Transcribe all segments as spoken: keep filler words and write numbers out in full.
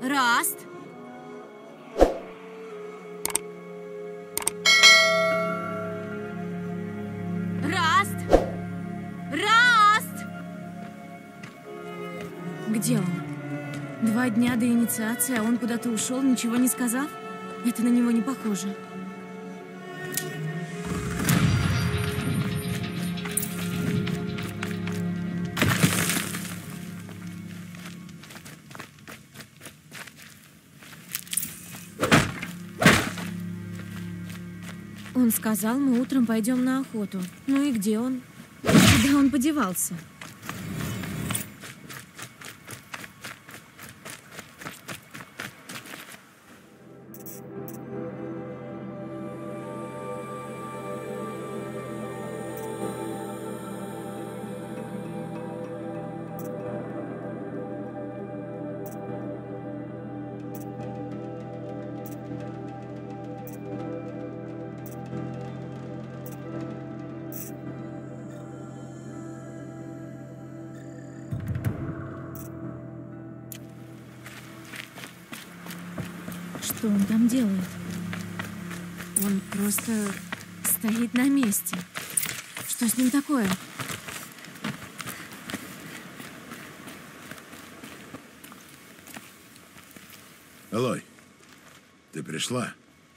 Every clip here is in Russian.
Раст? Раст? Раст! Где он? Два дня до инициации, а он куда-то ушел, ничего не сказав? Это на него не похоже. Он сказал, мы утром пойдем на охоту. Ну и где он? Куда он подевался? Что он там делает? Он просто стоит на месте. Что с ним такое? Элой, ты пришла?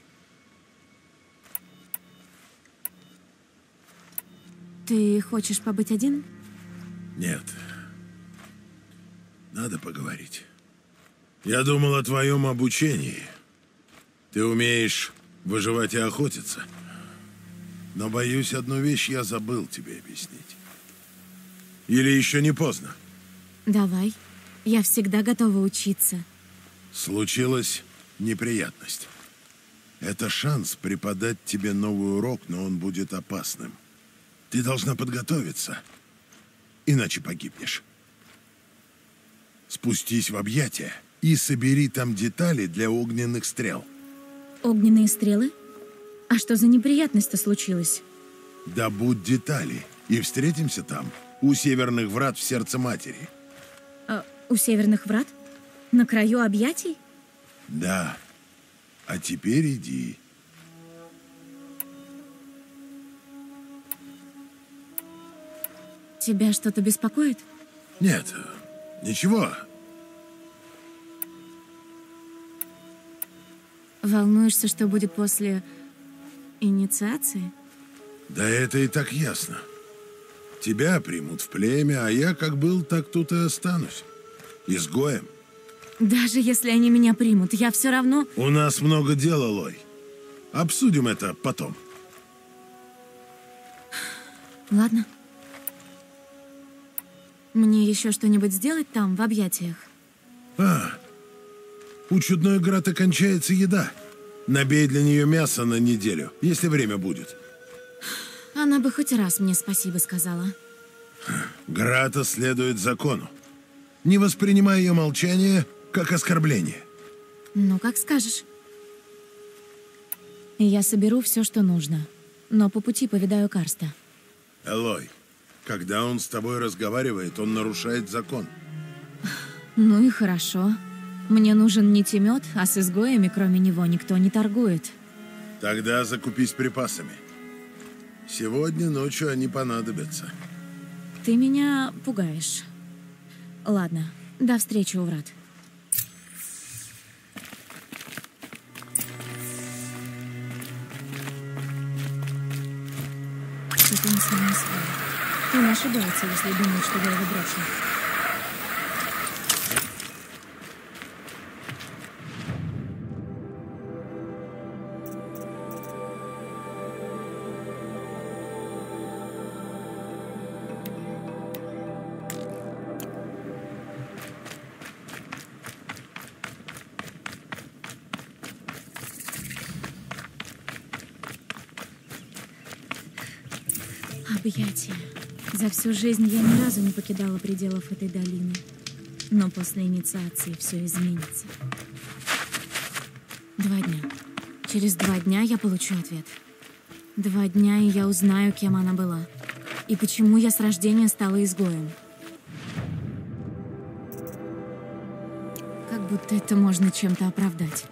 Ты хочешь побыть один? Нет. Надо поговорить. Я думал о твоем обучении. Ты умеешь выживать и охотиться. Но, боюсь, одну вещь я забыл тебе объяснить. Или еще не поздно? Давай. Я всегда готова учиться. Случилась неприятность. Это шанс преподать тебе новый урок, но он будет опасным. Ты должна подготовиться, иначе погибнешь. Спустись в объятия и собери там детали для огненных стрел. Огненные стрелы? А что за неприятность-то случилась? Добудь детали и встретимся там, у северных врат в сердце матери. А, у северных врат? На краю объятий? Да. А теперь иди. Тебя что-то беспокоит? Нет, ничего. Волнуешься, что будет после инициации? Да это и так ясно. Тебя примут в племя, а я как был, так тут и останусь. Изгоем. Даже если они меня примут, я все равно... У нас много дел, Элой. Обсудим это потом. Ладно. Мне еще что-нибудь сделать там, в объятиях? А, у чудной Граты кончается еда. Набей для нее мясо на неделю, если время будет. Она бы хоть раз мне спасибо сказала. Грата следует закону. Не воспринимай ее молчание как оскорбление. Ну, как скажешь. Я соберу все, что нужно. Но по пути повидаю Карста. Элой, когда он с тобой разговаривает, он нарушает закон. Ну и хорошо. Мне нужен не Тимет, а с изгоями, кроме него, никто не торгует. Тогда закупись припасами. Сегодня ночью они понадобятся. Ты меня пугаешь. Ладно, до встречи у врат. Что-то он с ним не спал. Он ошибается, если думает, что я его брошу. Объятия. За всю жизнь я ни разу не покидала пределов этой долины. Но после инициации все изменится. Два дня. Через два дня я получу ответ. Два дня, и я узнаю, кем она была. И почему я с рождения стала изгоем. Как будто это можно чем-то оправдать.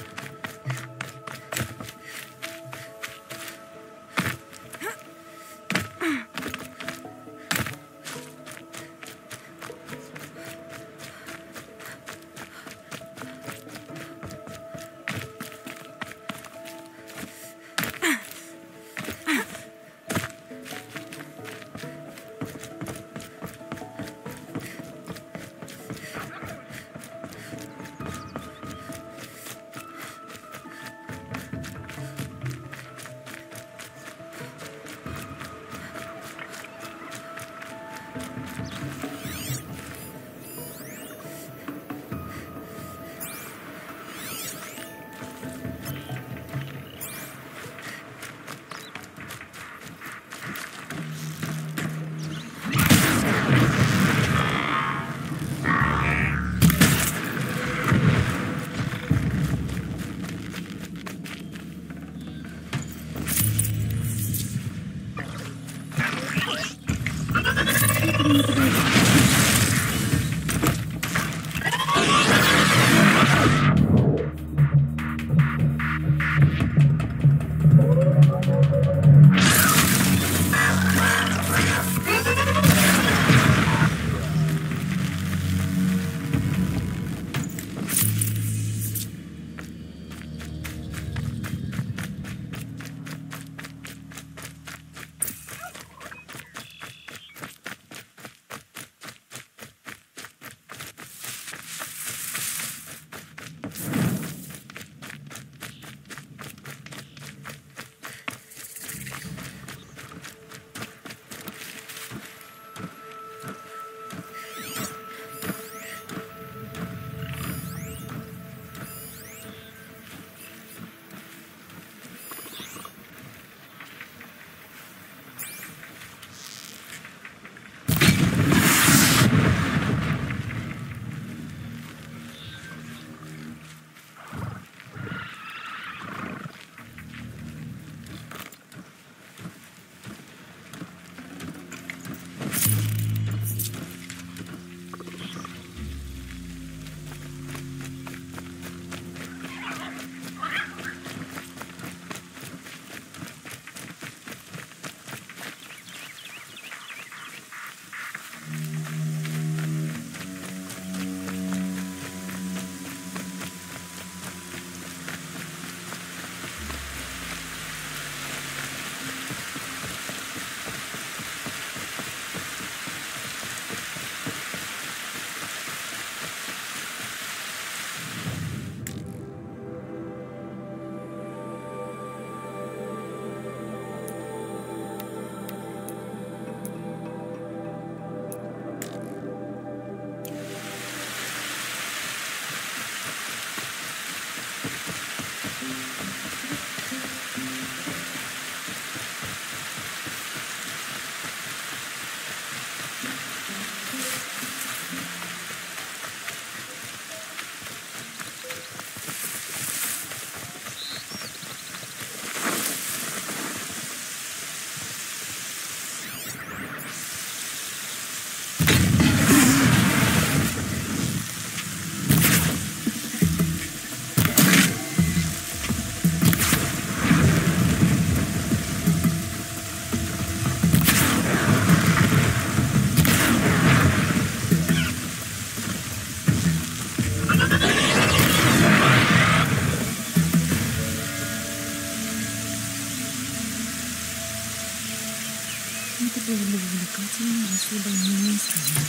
Это было бы увлекательно, если бы они не оставили.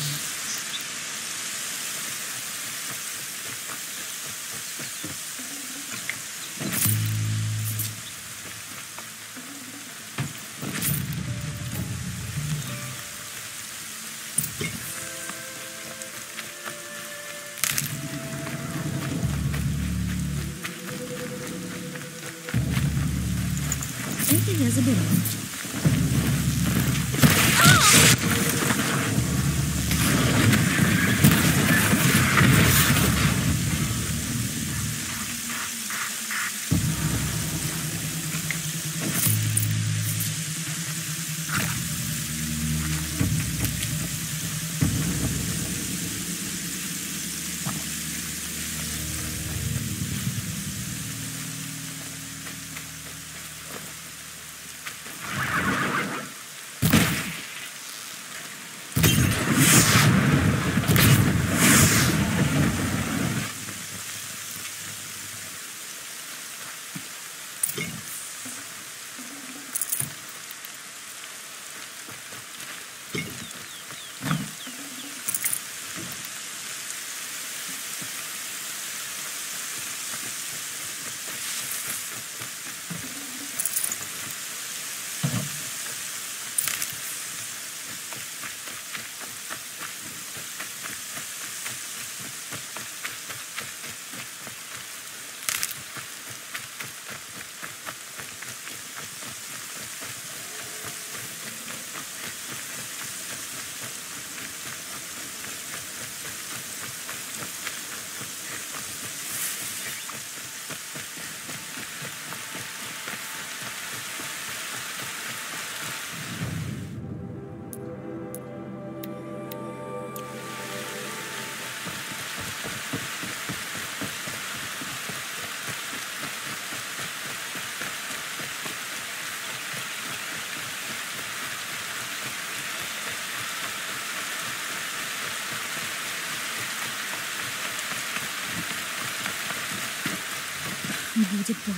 Это я забираю. будет бой.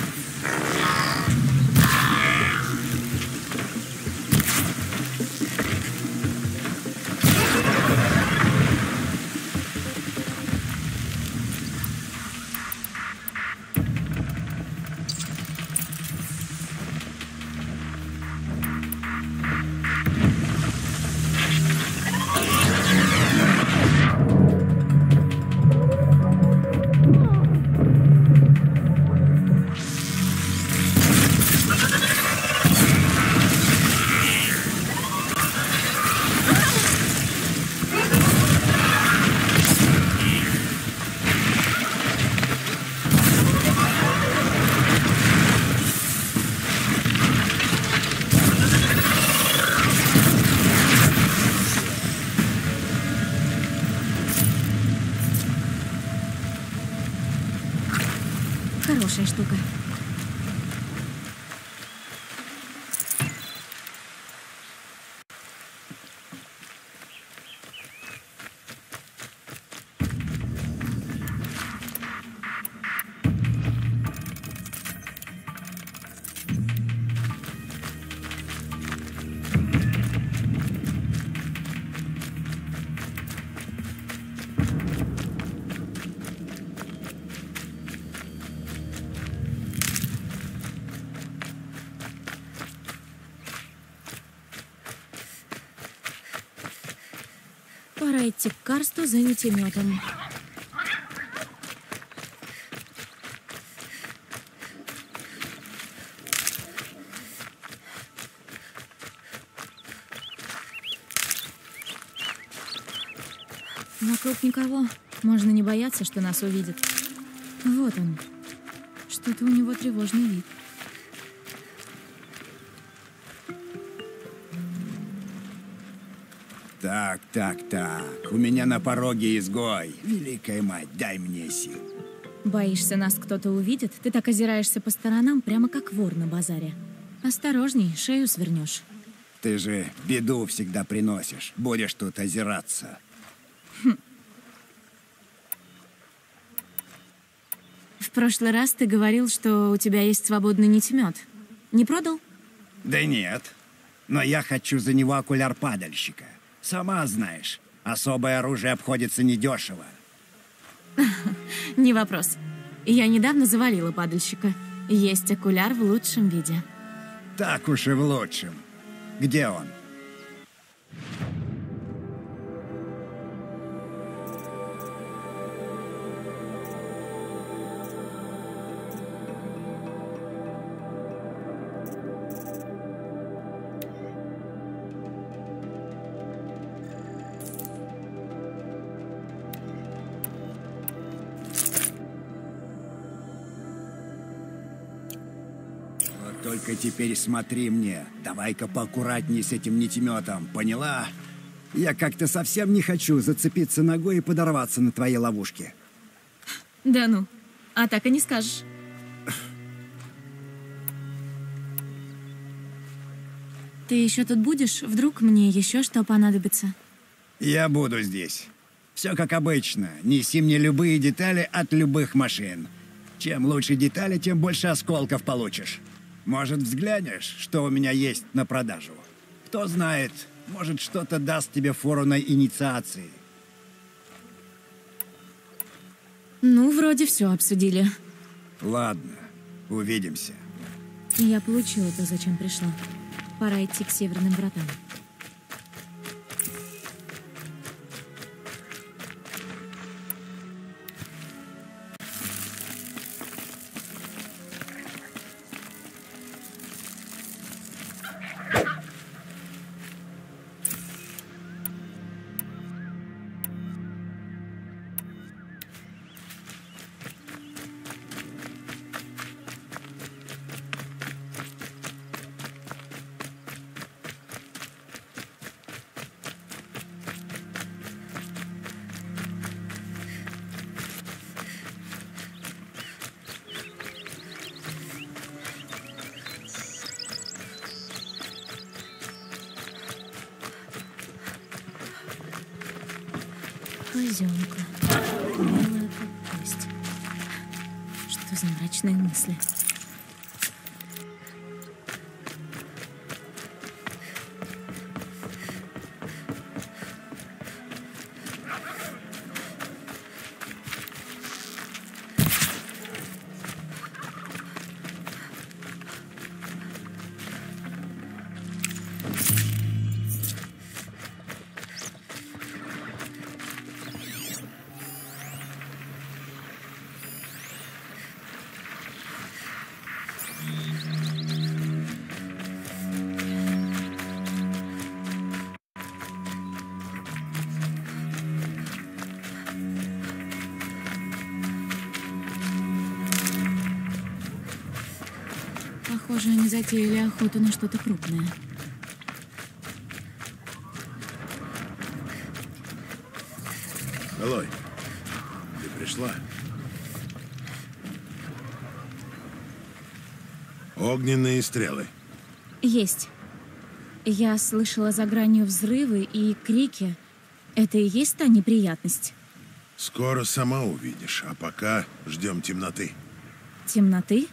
Хорошая штука. Пора идти к Карсту за нитеметом. Вокруг никого. Можно не бояться, что нас увидят. Вот он. Что-то у него тревожный вид. Так, так, так. У меня на пороге изгой. Великая мать, дай мне сил. Боишься, нас кто-то увидит? Ты так озираешься по сторонам, прямо как вор на базаре. Осторожней, шею свернешь. Ты же беду всегда приносишь. Будешь тут озираться. Хм. В прошлый раз ты говорил, что у тебя есть свободный нитемет. Не продал? Да нет. Но я хочу за него окуляр падальщика. Сама знаешь, особое оружие обходится недешево. Не вопрос. Я недавно завалила падальщика. Есть окуляр в лучшем виде. Так уж и в лучшем. Где он? Только теперь смотри мне. Давай-ка поаккуратней с этим нитеметом, поняла? Я как-то совсем не хочу зацепиться ногой и подорваться на твоей ловушке. Да ну, а так и не скажешь. Ты еще тут будешь? Вдруг мне еще что понадобится? Я буду здесь. Все как обычно. Неси мне любые детали от любых машин. Чем лучше детали, тем больше осколков получишь. Может, взглянешь, что у меня есть на продажу? Кто знает, может, что-то даст тебе фору на инициации. Ну, вроде все обсудили. Ладно, увидимся. Я получила то, зачем пришла. Пора идти к северным вратам. Козёнка. Белая как кость. Что за мрачные мысли? Похоже, они затеяли охоту на что-то крупное. Элой, ты пришла? Огненные стрелы. Есть. Я слышала за гранью взрывы и крики. Это и есть та неприятность? Скоро сама увидишь, а пока ждем темноты. Темноты?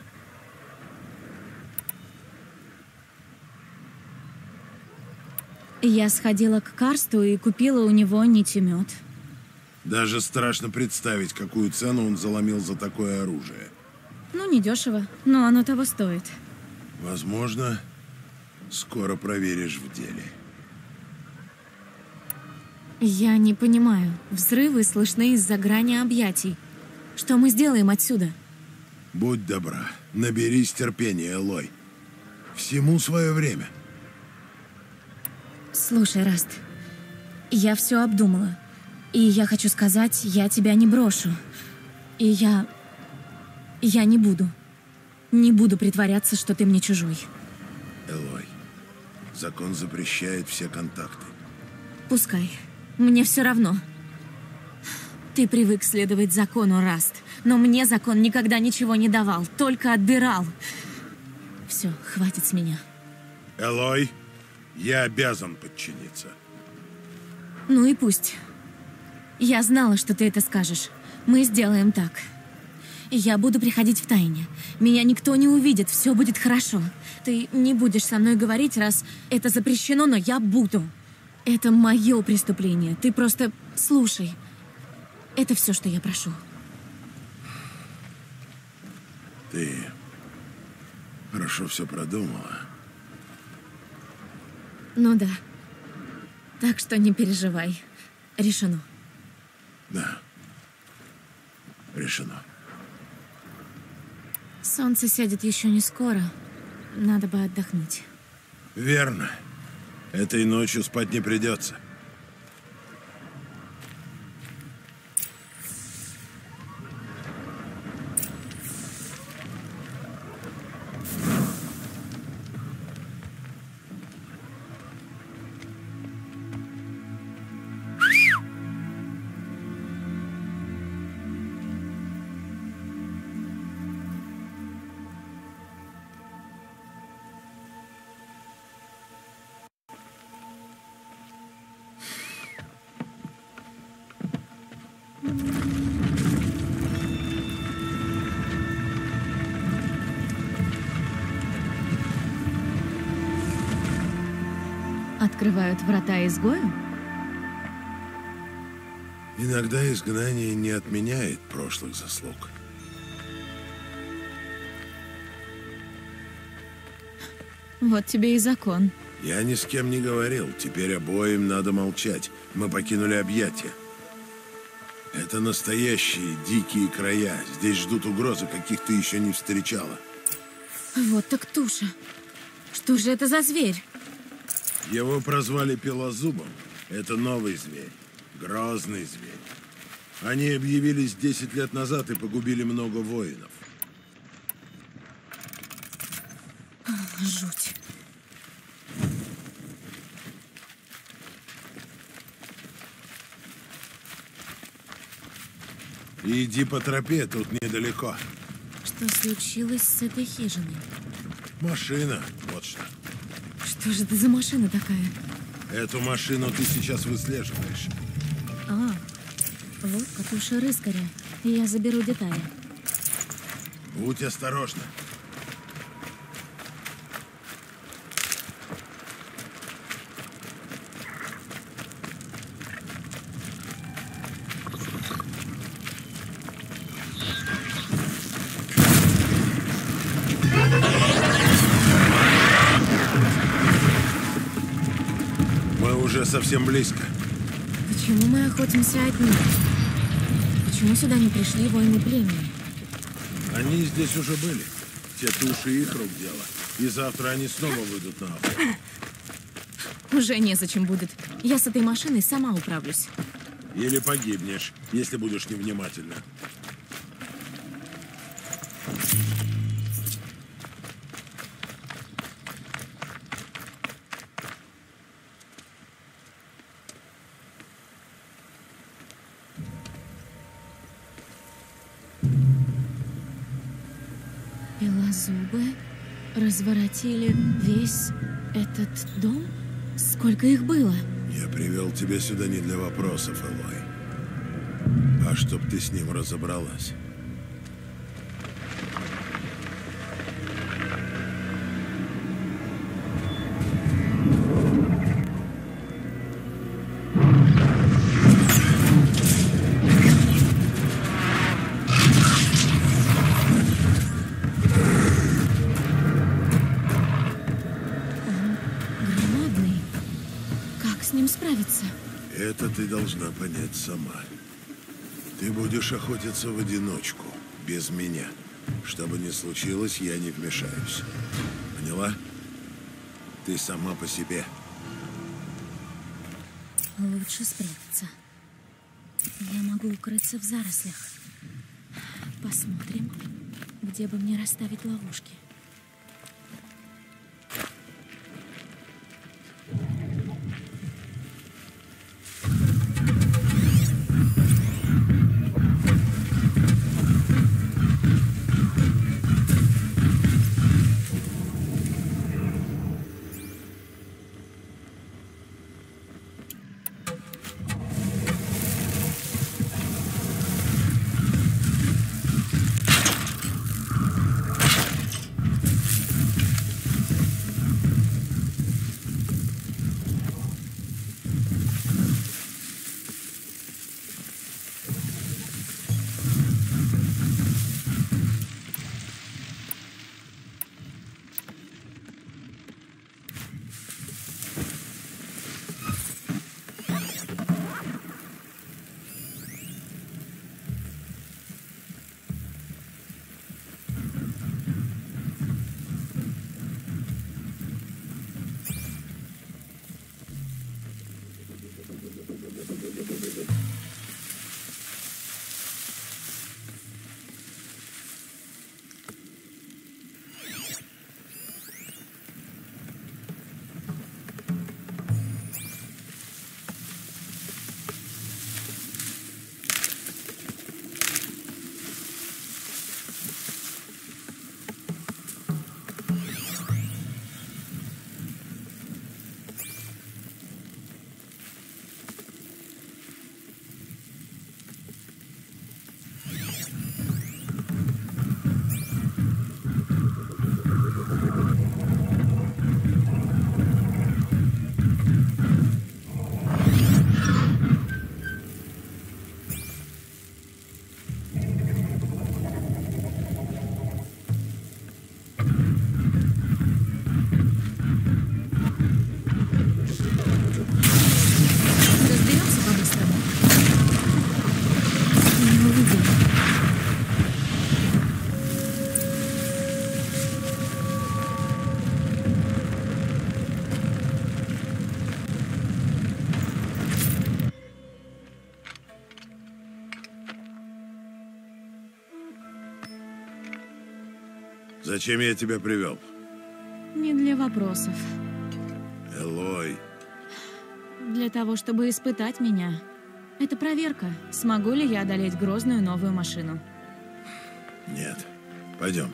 Я сходила к Карсту и купила у него нитемет. Даже страшно представить, какую цену он заломил за такое оружие. Ну, недешево, но оно того стоит. Возможно, скоро проверишь в деле. Я не понимаю. Взрывы слышны из-за грани объятий. Что мы сделаем отсюда? Будь добра, наберись терпения, Элой. Всему свое время. Слушай, Раст, я все обдумала. И я хочу сказать, я тебя не брошу. И я... Я не буду. Не буду притворяться, что ты мне чужой. Элой, закон запрещает все контакты. Пускай. Мне все равно. Ты привык следовать закону, Раст. Но мне закон никогда ничего не давал, только отбирал. Все, хватит с меня. Элой, я обязан подчиниться. Ну и пусть. Я знала, что ты это скажешь. Мы сделаем так. Я буду приходить в тайне. Меня никто не увидит, все будет хорошо. Ты не будешь со мной говорить, раз это запрещено, но я буду. Это мое преступление. Ты просто слушай. Это все, что я прошу. Ты хорошо все продумала. Ну да. Так что не переживай. Решено. Да. Решено. Солнце сядет еще не скоро. Надо бы отдохнуть. Верно. Этой ночью спать не придется. Открывают врата изгою? Иногда изгнание не отменяет прошлых заслуг. Вот тебе и закон. Я ни с кем не говорил. Теперь обоим надо молчать. Мы покинули объятия. Это настоящие дикие края. Здесь ждут угрозы, каких ты еще не встречала. Вот так туша. Что же это за зверь? Его прозвали Пелозубом. Это новый зверь. Грозный зверь. Они объявились десять лет назад и погубили много воинов. Жуть. Иди по тропе, тут недалеко. Что случилось с этой хижиной? Машина, вот что. Что же это за машина такая? Эту машину ты сейчас выслеживаешь. А, вот катуша рыскаря. Я заберу детали. Будь осторожна. Мы уже совсем близко. Почему мы охотимся одни? Почему сюда не пришли воины племени? Они здесь уже были. Те туши их рук дело. И завтра они снова выйдут на охоту. Уже незачем будет. Я с этой машиной сама управлюсь. Или погибнешь, если будешь невнимательна. Белозубы разворотили весь этот дом? Сколько их было? Я привел тебя сюда не для вопросов, Элой, а чтоб ты с ним разобралась. Это ты должна понять сама. Ты будешь охотиться в одиночку, без меня. Что бы ни случилось, я не вмешаюсь. Поняла? Ты сама по себе. Лучше спрятаться. Я могу укрыться в зарослях. Посмотрим, где бы мне расставить ловушки. Зачем я тебя привел? Не для вопросов. Элой. Для того, чтобы испытать меня. Это проверка, смогу ли я одолеть грозную новую машину. Нет. Пойдем.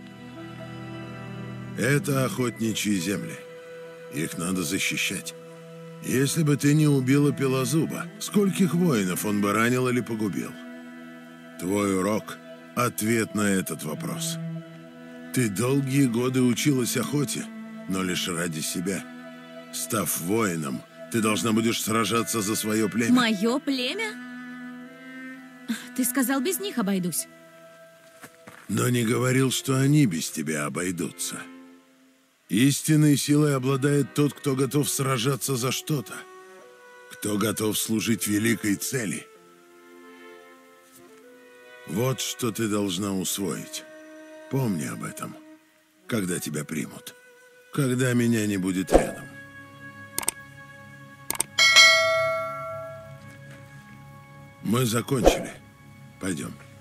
Это охотничьи земли. Их надо защищать. Если бы ты не убила Пелозуба, скольких воинов он бы ранил или погубил? Твой урок — ответ на этот вопрос. Ты долгие годы училась охоте, но лишь ради себя. Став воином, ты должна будешь сражаться за свое племя. Мое племя? Ты сказал, без них обойдусь. Но не говорил, что они без тебя обойдутся. Истинной силой обладает тот, кто готов сражаться за что-то, кто готов служить великой цели. Вот что ты должна усвоить. Помни об этом, когда тебя примут, когда меня не будет рядом. Мы закончили. Пойдем.